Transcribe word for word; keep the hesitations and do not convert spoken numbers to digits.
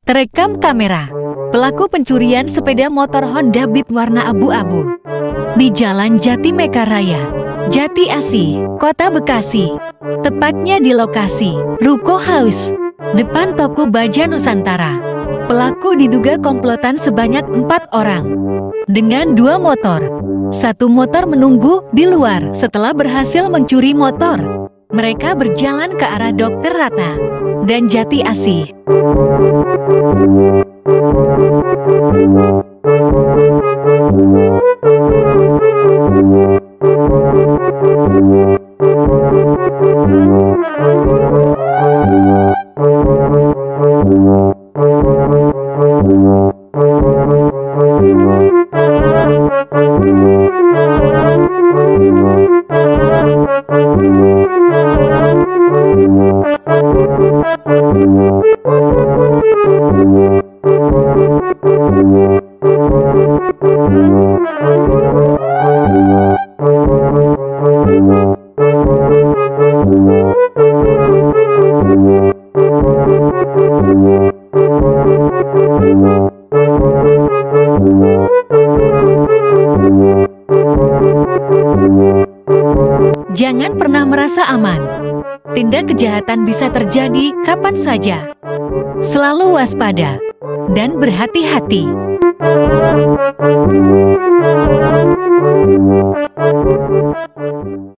Terekam kamera. Pelaku pencurian sepeda motor Honda Beat warna abu-abu di Jalan Jatimekar Raya, Jati Asih, Kota Bekasi. Tepatnya di lokasi Ruko House, depan toko Baja Nusantara. Pelaku diduga komplotan sebanyak empat orang dengan dua motor. Satu motor menunggu di luar setelah berhasil mencuri motor. Mereka berjalan ke arah Dokter Ratna dan Jati Asih. Jangan pernah merasa aman. Tindak kejahatan bisa terjadi kapan saja. Selalu waspada dan berhati-hati.